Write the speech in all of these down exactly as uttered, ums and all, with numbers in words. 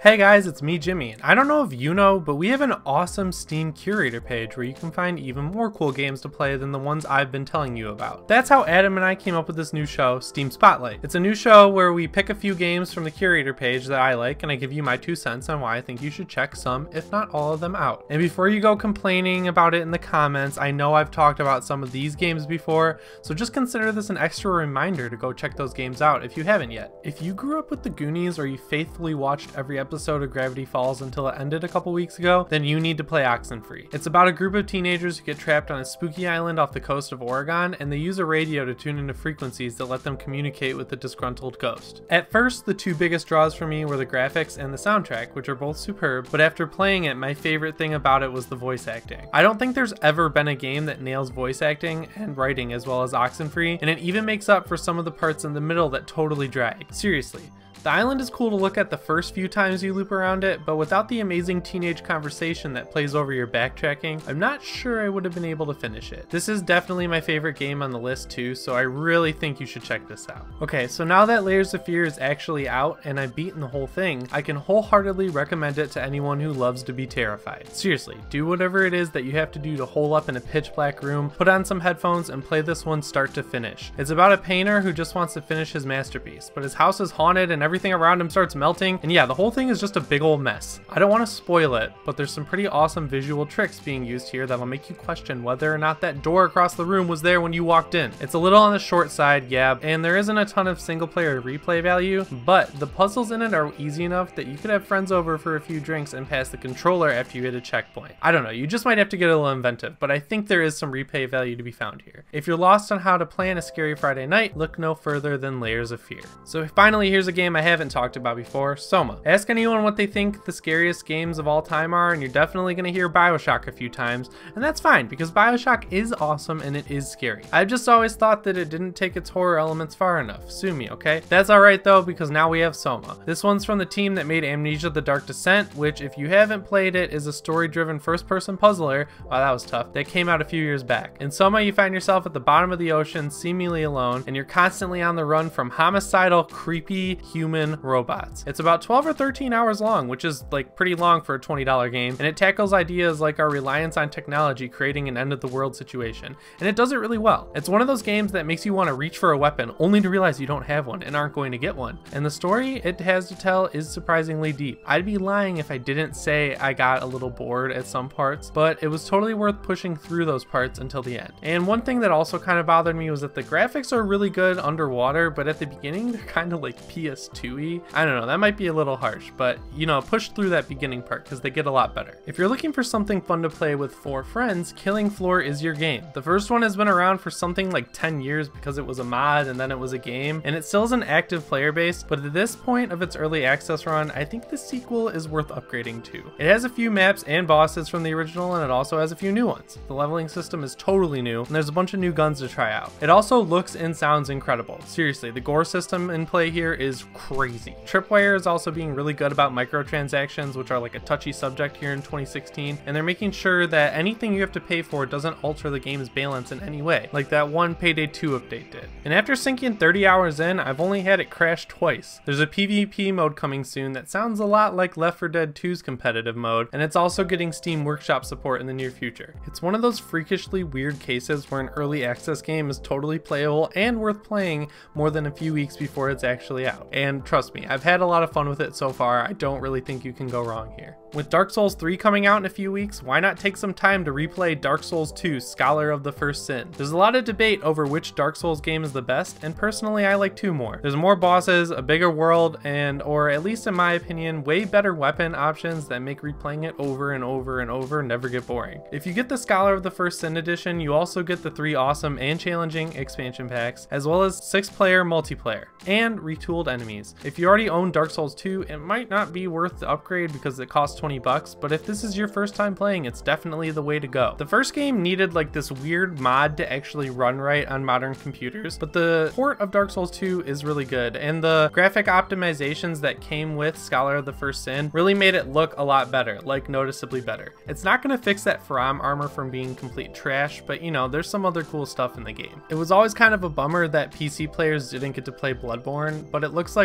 Hey guys, it's me, Jimmy, and I don't know if you know, but we have an awesome Steam curator page where you can find even more cool games to play than the ones I've been telling you about. That's how Adam and I came up with this new show, Steam Spotlight. It's a new show where we pick a few games from the curator page that I like, and I give you my two cents on why I think you should check some, if not all of them out. And before you go complaining about it in the comments, I know I've talked about some of these games before, so just consider this an extra reminder to go check those games out if you haven't yet. If you grew up with the Goonies or you faithfully watched every episode episode of Gravity Falls until it ended a couple weeks ago, then you need to play Oxenfree. It's about a group of teenagers who get trapped on a spooky island off the coast of Oregon, and they use a radio to tune into frequencies that let them communicate with the disgruntled ghost. At first, the two biggest draws for me were the graphics and the soundtrack, which are both superb, but after playing it, my favorite thing about it was the voice acting. I don't think there's ever been a game that nails voice acting and writing as well as Oxenfree, and it even makes up for some of the parts in the middle that totally drag. Seriously. The island is cool to look at the first few times you loop around it, but without the amazing teenage conversation that plays over your backtracking, I'm not sure I would have been able to finish it. This is definitely my favorite game on the list too, so I really think you should check this out. Okay, so now that Layers of Fear is actually out and I've beaten the whole thing, I can wholeheartedly recommend it to anyone who loves to be terrified. Seriously, do whatever it is that you have to do to hole up in a pitch black room, put on some headphones, and play this one start to finish. It's about a painter who just wants to finish his masterpiece, but his house is haunted and everything Everything around him starts melting, and yeah, the whole thing is just a big old mess. I don't want to spoil it, but there's some pretty awesome visual tricks being used here that'll make you question whether or not that door across the room was there when you walked in. It's a little on the short side, yeah, and there isn't a ton of single player replay value, but the puzzles in it are easy enough that you could have friends over for a few drinks and pass the controller after you hit a checkpoint. I don't know, you just might have to get a little inventive, but I think there is some replay value to be found here. If you're lost on how to plan a scary Friday night, look no further than Layers of Fear. So finally, here's a game I haven't talked about before, Soma. Ask anyone what they think the scariest games of all time are, and you're definitely going to hear BioShock a few times, and that's fine because BioShock is awesome and it is scary. I've just always thought that it didn't take its horror elements far enough. Sue me, okay? That's alright though, because now we have Soma. This one's from the team that made Amnesia: The Dark Descent, which if you haven't played it is a story-driven first-person puzzler, wow that was tough, that came out a few years back. In Soma you find yourself at the bottom of the ocean, seemingly alone, and you're constantly on the run from homicidal, creepy human robots. It's about twelve or thirteen hours long, which is like pretty long for a twenty dollar game, and it tackles ideas like our reliance on technology creating an end of the world situation, and it does it really well. It's one of those games that makes you want to reach for a weapon only to realize you don't have one and aren't going to get one. And the story it has to tell is surprisingly deep. I'd be lying if I didn't say I got a little bored at some parts, but it was totally worth pushing through those parts until the end. And one thing that also kind of bothered me was that the graphics are really good underwater, but at the beginning they're kind of like P S two-y. I don't know, that might be a little harsh, but you know, push through that beginning part because they get a lot better. If you're looking for something fun to play with four friends, Killing Floor is your game. The first one has been around for something like ten years because it was a mod and then it was a game, and it still has an active player base, but at this point of its early access run, I think the sequel is worth upgrading to. It has a few maps and bosses from the original, and it also has a few new ones. The leveling system is totally new, and there's a bunch of new guns to try out. It also looks and sounds incredible. Seriously, the gore system in play here is crazy. Tripwire is also being really good about microtransactions, which are like a touchy subject here in twenty sixteen, and they're making sure that anything you have to pay for doesn't alter the game's balance in any way, like that one Payday two update did. And after sinking thirty hours in, I've only had it crash twice. There's a PvP mode coming soon that sounds a lot like Left four Dead two's competitive mode, and it's also getting Steam Workshop support in the near future. It's one of those freakishly weird cases where an early access game is totally playable and worth playing more than a few weeks before it's actually out. And trust me, I've had a lot of fun with it so far. I don't really think you can go wrong here. With Dark Souls three coming out in a few weeks, why not take some time to replay Dark Souls two, Scholar of the First Sin? There's a lot of debate over which Dark Souls game is the best, and personally I like two more. There's more bosses, a bigger world, and, or at least in my opinion, way better weapon options that make replaying it over and over and over never get boring. If you get the Scholar of the First Sin edition, you also get the three awesome and challenging expansion packs, as well as six player multiplayer, and retooled enemies. If you already own Dark Souls two, it might not be worth the upgrade because it costs twenty bucks, but if this is your first time playing, it's definitely the way to go. The first game needed like this weird mod to actually run right on modern computers, but the port of Dark Souls two is really good, and the graphic optimizations that came with Scholar of the First Sin really made it look a lot better, like noticeably better. It's not going to fix that Faram armor from being complete trash, but you know, there's some other cool stuff in the game. It was always kind of a bummer that P C players didn't get to play Bloodborne, but it looks like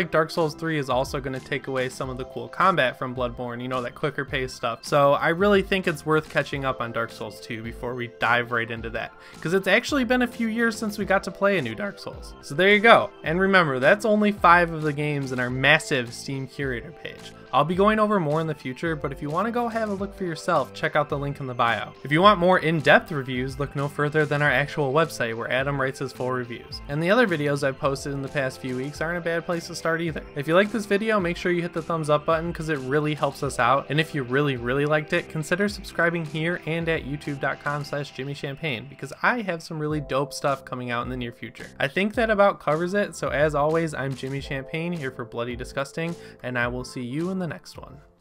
like Dark Souls three is also going to take away some of the cool combat from Bloodborne, you know, that quicker pace stuff. So I really think it's worth catching up on Dark Souls two before we dive right into that, because it's actually been a few years since we got to play a new Dark Souls. So there you go. And remember, that's only five of the games in our massive Steam Curator page. I'll be going over more in the future, but if you want to go have a look for yourself, check out the link in the bio. If you want more in-depth reviews, look no further than our actual website where Adam writes his full reviews. And the other videos I've posted in the past few weeks aren't a bad place to start either. If you like this video, make sure you hit the thumbs up button because it really helps us out. And if you really, really liked it, consider subscribing here and at youtube dot com slash Jimmy Champagne, because I have some really dope stuff coming out in the near future. I think that about covers it, so as always, I'm Jimmy Champagne here for Bloody Disgusting, and I will see you in the next one.